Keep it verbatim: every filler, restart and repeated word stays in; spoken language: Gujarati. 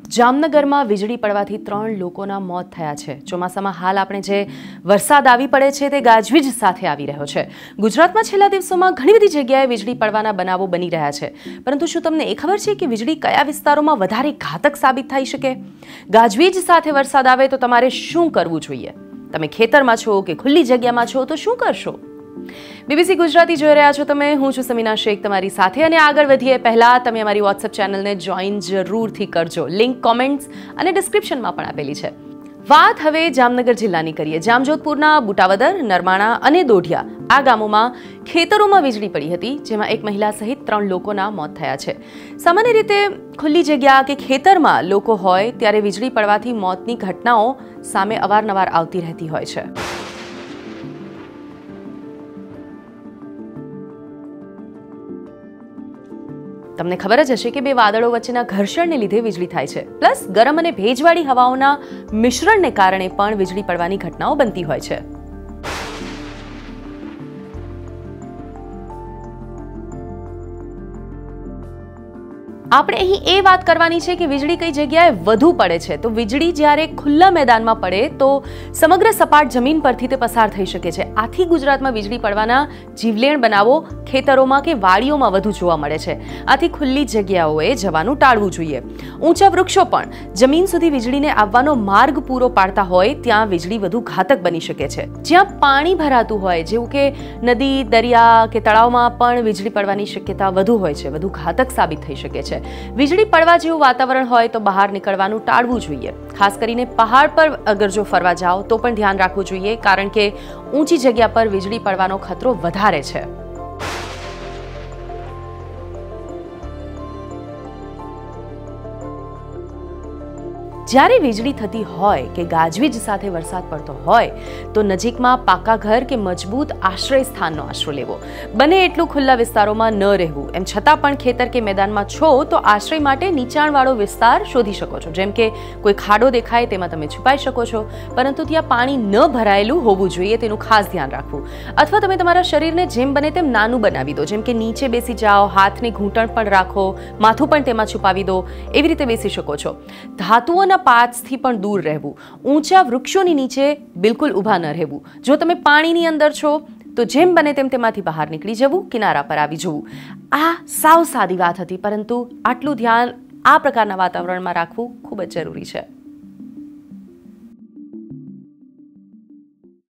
જામનગરમાં વીજળી પડવાથી ત્રણ લોકોના મોત થયા છે। ચોમાસામાં હાલ આપણે જે વરસાદ આવી પડે છે તે ગાજવીજ સાથે આવી રહ્યો છે। ગુજરાતમાં છેલ્લા દિવસોમાં ઘણી બધી જગ્યાએ વીજળી પડવાના બનાવો બની રહ્યા છે, પરંતુ શું તમને એ ખબર છે કે વીજળી કયા વિસ્તારોમાં વધારે ઘાતક સાબિત થઈ શકે? ગાજવીજ સાથે વરસાદ આવે તો તમારે શું કરવું જોઈએ? તમે ખેતરમાં છો કે ખુલ્લી જગ્યામાં છો તો શું કરશો? બીબીસી ગુજરાતી જોઈ રહ્યા છો તમે। હું છું સમીના શેખ તમારી સાથે, અને આગળ વધીએ પહેલા તમે અમારી વોટ્સએપ ચેનલને જોઈન જરૂરથી કરજો। લિંક કોમેન્ટ્સ અને ડિસ્ક્રિપ્શનમાં પણ આપેલી છે। વાત હવે જામનગર જિલ્લાની કરીએ। જામજોધપુરના બુટાવદર, નરમાણા અને દોઢિયા આ ગામોમાં ખેતરોમાં વીજળી પડી હતી, જેમાં એક મહિલા સહિત ત્રણ લોકોના મોત થયા છે। સામાન્ય રીતે ખુલ્લી જગ્યા કે ખેતરમાં લોકો હોય ત્યારે વીજળી પડવાથી મોતની ઘટનાઓ સામે અવારનવાર આવતી રહેતી હોય છે। તમને ખબર જ હશે કે બે વાદળો વચ્ચેના ઘર્ષણને લીધે વીજળી થાય છે, પ્લસ ગરમ અને ભેજવાળી હવાઓના મિશ્રણને કારણે પણ વીજળી પડવાની ઘટનાઓ બનતી હોય છે। આપણે અહીં એ વાત કરવાની છે કે વીજળી કઈ જગ્યાએ વધુ પડે છે। તો વીજળી જ્યારે ખુલ્લા મેદાનમાં પડે તો સમગ્ર સપાટ જમીન પરથી તે પસાર થઈ શકે છે। આથી ગુજરાતમાં વીજળી પડવાના જીવલેણ બનાવો ખેતરોમાં કે વાડીઓમાં વધુ જોવા મળે છે। આથી ખુલ્લી જગ્યાઓએ જવાનું ટાળવું જોઈએ। ઊંચા વૃક્ષો પણ જમીન સુધી વીજળીને આવવાનો માર્ગ પૂરો પાડતા હોય ત્યાં વીજળી વધુ ઘાતક બની શકે છે। જ્યાં પાણી ભરાતું હોય, જેવું કે નદી, દરિયા કે તળાવમાં પણ વીજળી પડવાની શક્યતા વધુ હોય છે, વધુ ઘાતક સાબિત થઈ શકે છે। વીજળી પડવા જેવું વાતાવરણ હોય તો બહાર નીકળવાનું ટાળવું જોઈએ। ખાસ કરીને પહાડ પર અગર જો ફરવા જાઓ તો પણ ધ્યાન રાખવું જોઈએ, કારણ કે ઊંચી જગ્યા પર વીજળી પડવાનો ખતરો વધારે છે। જ્યારે વીજળી થતી હોય કે ગાજવીજ સાથે વરસાદ પડતો હોય તો નજીકમાં પાકા ઘર કે મજબૂત આશ્રય સ્થાનનો આશરો લેવો। બને એટલું ખુલ્લા વિસ્તારોમાં ન રહેવું। એમ છતાં પણ ખેતર કે મેદાનમાં છો તો આશ્રય માટે નીચાણવાળો વિસ્તાર શોધી શકો છો, જેમ કે કોઈ ખાડો દેખાય તેમાં તમે છુપાઈ શકો છો, પરંતુ ત્યાં પાણી ન ભરાયેલું હોવું જોઈએ તેનું ખાસ ધ્યાન રાખવું। અથવા તમે તમારા શરીરને જેમ બને તેમ નાનું બનાવી દો, જેમ કે નીચે બેસી જાઓ, હાથને ઘૂંટણ પણ રાખો, માથું પણ તેમાં છુપાવી દો, એવી રીતે બેસી શકો છો। ધાતુઓના પાથથી પણ દૂર રહેવું। ઊંચા વૃક્ષોની નીચે બિલકુલ ઊભા ન રહેવું। જો તમે પાણીની અંદર છો તો જેમ બને તેમ તેમાંથી બહાર નીકળી જવું, કિનારા પર આવી જવું। આ સાવ સાદી વાત હતી, પરંતુ આટલું ધ્યાન આ પ્રકારના વાતાવરણમાં રાખવું ખૂબ જ જરૂરી છે।